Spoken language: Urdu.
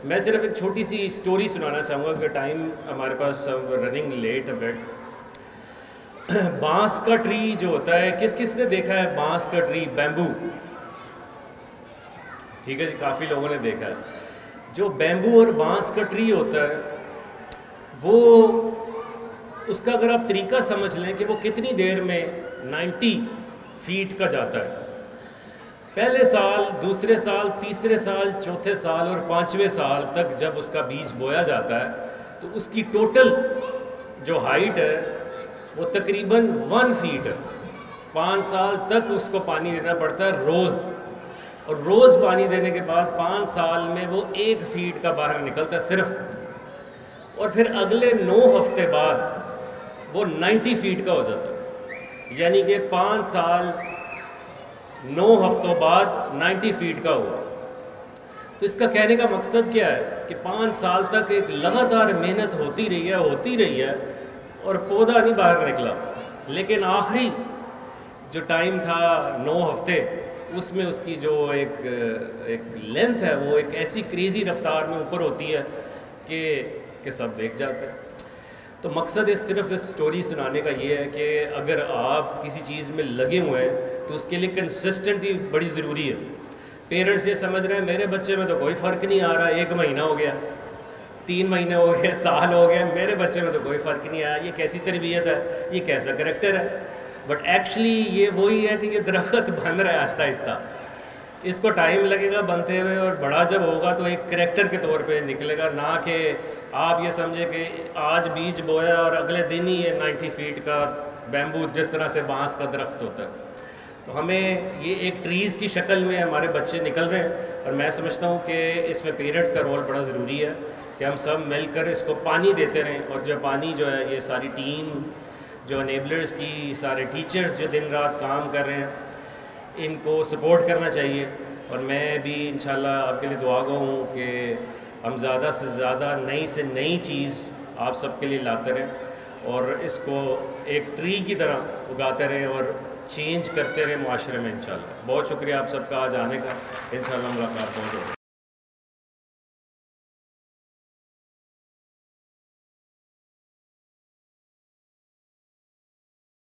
میں صرف ایک چھوٹی سی سٹوری سنانا چاہوں گا کہ ٹائم ہمارے پاس رننگ لیٹ بیٹ. بانس کا ٹری جو ہوتا ہے، کس کس نے دیکھا ہے بانس کا ٹری، بیمبو؟ ٹھیک ہے جی، کافی لوگوں نے دیکھا ہے. جو بیمبو اور بانس کا ٹری ہوتا ہے وہ، اس کا اگر آپ طریقہ سمجھ لیں کہ وہ کتنی دیر میں 90 فیٹ کا جاتا ہے. پہلے سال، دوسرے سال، تیسرے سال، چوتھے سال اور پانچویں سال تک جب اس کا بیج بویا جاتا ہے تو اس کی ٹوٹل جو ہائٹ ہے وہ تقریباً 1 فیٹ ہے. 5 سال تک اس کو پانی دینا پڑتا ہے روز، اور روز پانی دینے کے بعد 5 سال میں وہ 1 فیٹ کا باہر نکلتا ہے صرف. اور پھر اگلے 9 ہفتے بعد وہ 90 فیٹ کا ہو جاتا ہے. یعنی کہ 5 سال 9 ہفتوں بعد 90 فیٹ کا ہوا. تو اس کا کہنے کا مقصد کیا ہے کہ 5 سال تک ایک لگاتار محنت ہوتی رہی ہے اور پودا نہیں باہر نکلا. لیکن آخری جو ٹائم تھا 9 ہفتے، اس میں اس کی جو ایک لینتھ ہے وہ ایک ایسی کریزی رفتار میں اوپر ہوتی ہے کہ سب دیکھ جاتے ہیں. تو مقصد صرف اس سٹوری سنانے کا یہ ہے کہ اگر آپ کسی چیز میں لگے ہوئے ہیں تو اس کے لیے کنسسٹنٹی بڑی ضروری ہے. پیرنٹس یہ سمجھ رہے ہیں میرے بچے میں تو کوئی فرق نہیں آ رہا، 1 مہینہ ہو گیا، 3 مہینے ہو گئے، سال ہو گئے، میرے بچے میں تو کوئی فرق نہیں آیا، یہ کیسی تربیت ہے، یہ کیسا کریکٹر ہے. بٹ ایکچولی یہ وہی ہے کہ یہ درخت بن رہا ہے آہستہ آہستہ. اس کو ٹائم لگے گا بنتے ہوئے، اور بڑا جب ہوگا تو ایک کریکٹر کے طور پہ نکلے گا. نہ کہ آپ یہ سمجھیں کہ آج بیج بویا اور اگلے دن ہی یہ 90 فیٹ کا بیمبو جس طرح سے بانس کا درخت ہوتا ہے. تو ہمیں یہ ایک ٹریز کی شکل میں ہمارے بچے نکل رہے ہیں، اور میں سمجھتا ہوں کہ اس میں پیرنٹس کا رول بڑا ضروری ہے کہ ہم سب مل کر اس کو پانی دیتے رہیں. اور جو پانی جو ہے، یہ ساری ٹیم جو انیبلرز کی، سارے ٹیچرز جو دن رات کام کر رہے ہیں، ان کو سپورٹ کرنا چاہیے. اور میں بھی انشاءاللہ آپ کے لیے دعا گو ہوں کہ ہم زیادہ سے زیادہ نئی سے نئی چیز آپ سب کے لیے لاتے رہیں اور اس کو ایک ٹری کی طرح اگاتے رہیں اور چینج کرتے رہیں معاشرے میں انشاءاللہ. بہت شکریہ آپ سب کا آج آنے کا. انشاءاللہ ملاقات بہت ہوگی.